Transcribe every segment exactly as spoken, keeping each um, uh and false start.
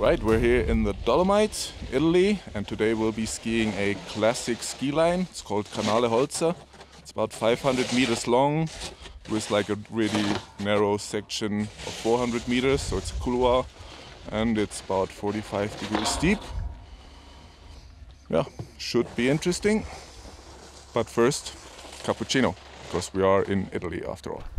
Alright, we're here in the Dolomites, Italy, and today we'll be skiing a classic ski line. It's called Canale Holzer. It's about five hundred meters long with like a really narrow section of four hundred meters, so it's a couloir, and it's about forty-five degrees steep. Yeah, should be interesting. But first, cappuccino, because we are in Italy after all.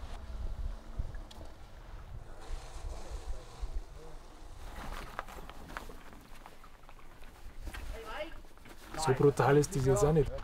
So brutal ist das jetzt auch nicht.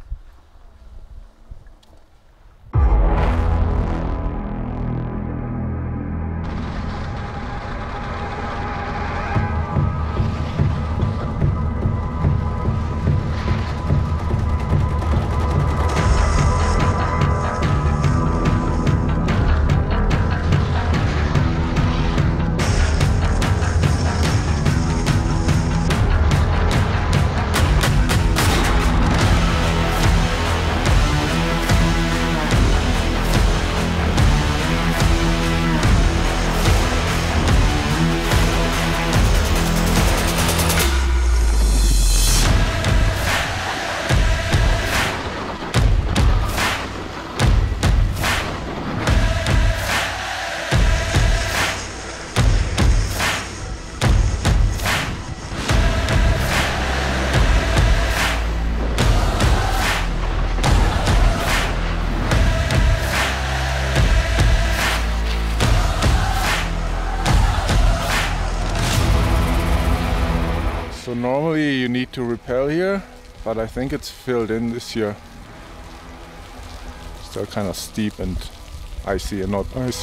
So normally you need to rappel here, but I think it's filled in this year. Still kind of steep and icy and not nice.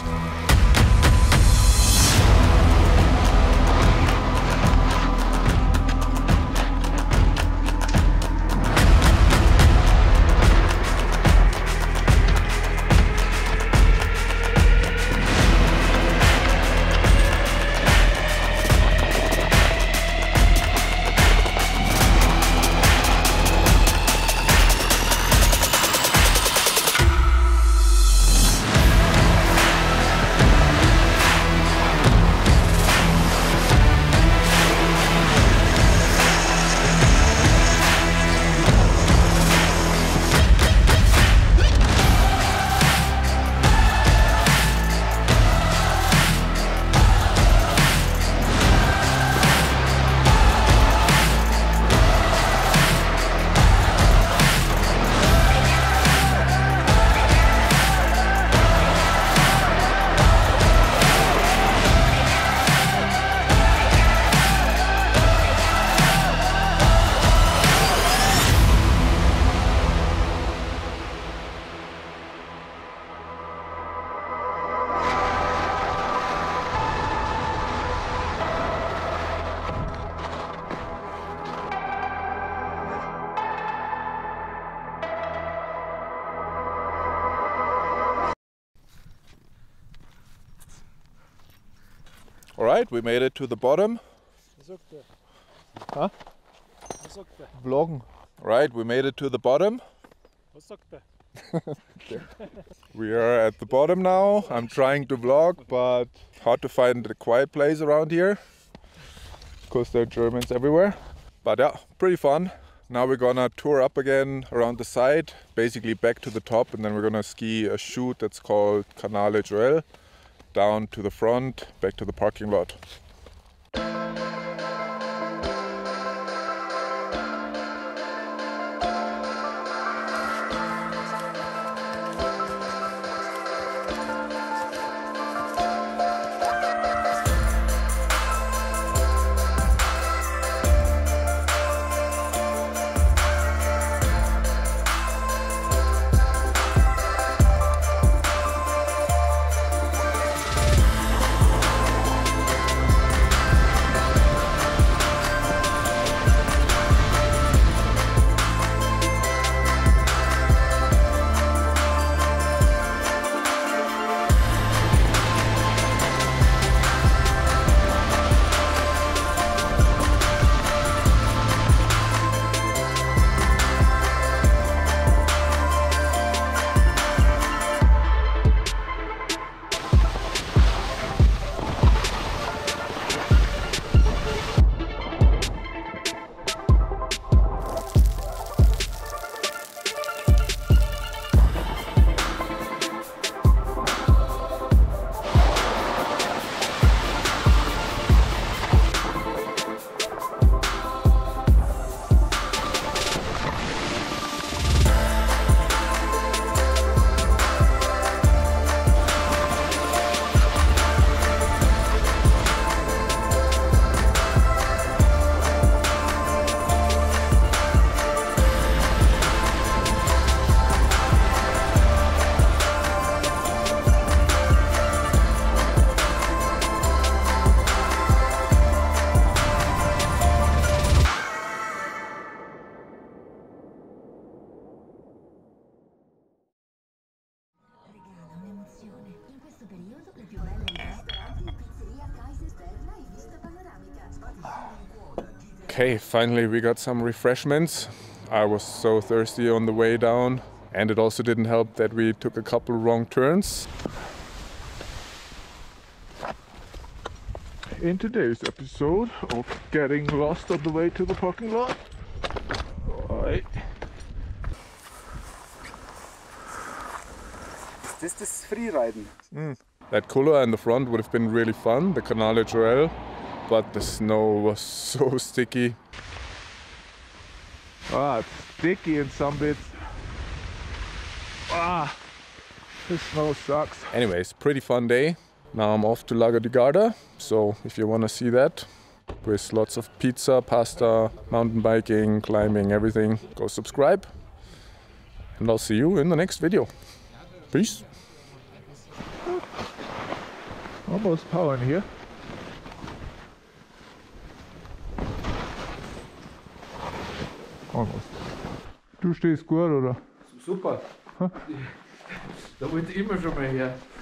Alright, we made it to the bottom. Huh? Vloggen. Right, we made it to the bottom. We are at the bottom now. I'm trying to vlog, but hard to find a quiet place around here because there are Germans everywhere. But yeah, pretty fun. Now we're gonna tour up again around the side, basically back to the top, and then we're gonna ski a chute that's called Canale Joel, down to the front, back to the parking lot. Okay, finally we got some refreshments. I was so thirsty on the way down, and it also didn't help that we took a couple wrong turns. In today's episode of getting lost on the way to the parking lot. Right. This is Freeriden. Mm. That cooler in the front would have been really fun, the Canale Trail, but the snow was so sticky. Ah, it's sticky in some bits. Ah, the snow sucks. Anyways, pretty fun day. Now I'm off to Lago di Garda, so if you want to see that, with lots of pizza, pasta, mountain biking, climbing, everything, go subscribe. And I'll see you in the next video. Peace. Almost power in here. Almost. Du stehst gut, oder? Super. Da wollte ich immer schon mal her.